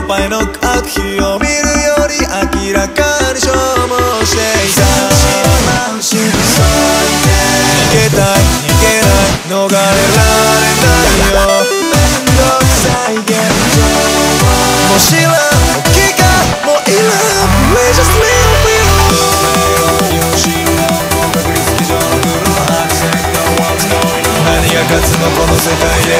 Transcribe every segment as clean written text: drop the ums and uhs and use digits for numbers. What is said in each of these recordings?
パイの悪秘を見るより明らかに消耗していた。逃げたい逃げない逃れられないよ。めんどくさい現状もう知らんもう聞かんもういらん We just live with何が勝つのこの世界で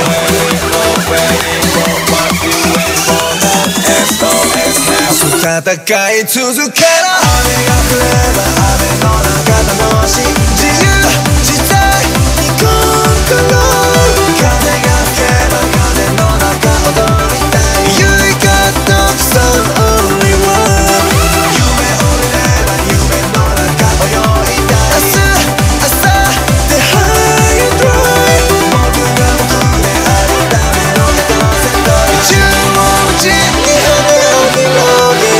戦い続けろ。雨が降れば雨の中楽しい自由自在にコントロール。風が吹けば風の中踊りたい。You got the sun only one。 夢を見れば夢の中泳いだい。明日で High and Dry 僕が僕であるためのエトセントリー。中央人に羽を広げ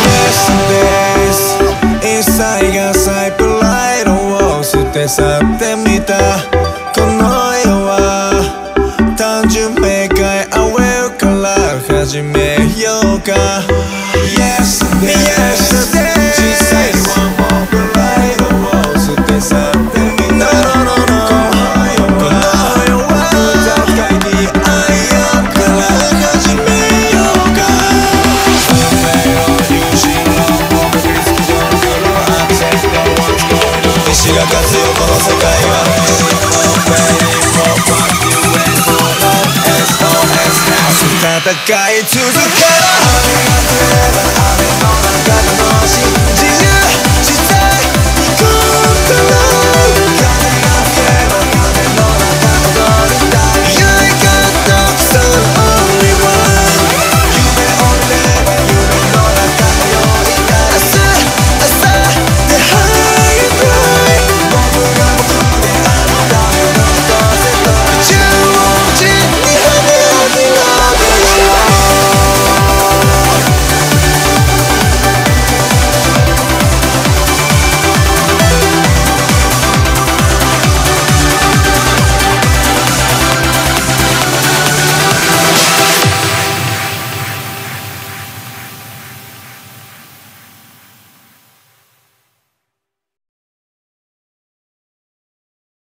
一切がサイプライドを捨て去ってみた。この世は単純明快 I will から始めようか。 Yesterday 小さいワンモープライドを捨て去ってみた。この世は戦いにI am から始めようか。運命を有し西が勝つよこの世界は。戦い続けろ。